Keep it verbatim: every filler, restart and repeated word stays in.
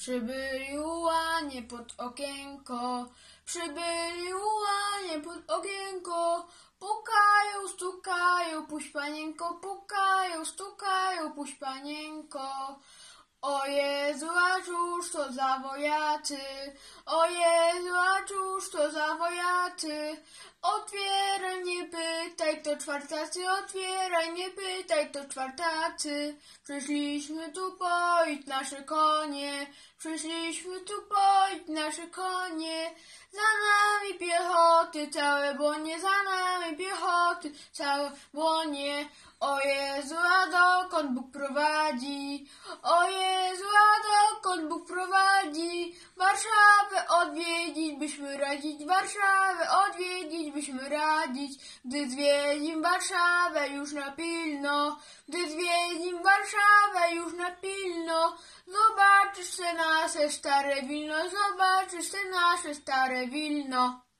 Przybyli łanie pod okienko, przybyli łanie pod okienko, pukają, stukają, puść panienko, pukają, stukają, puść panienko. O Jezu, a cóż to za wojacy, o Jezu, a cóż to za wojacy. Otwieraj, nie pytaj, to czwartacy, otwieraj, nie pytaj, to czwartacy. Przyszliśmy tu poić nasze konie, przyszliśmy tu poić nasze konie. Za nami piechoty całe błonie, za nami piechoty całe błonie. O Jezu, a dokąd Bóg prowadzi? O Jezu, a dokąd Bóg prowadzi? Warszawę odwiedzić byśmy radzić, Warszawę odwiedzić byśmy radzić. Gdy zwiedzim Warszawę już na pilno, gdy zwiedzim Warszawę już na pilno, zobaczysz se nasze stare Wilno, zobaczysz se nasze stare Wilno.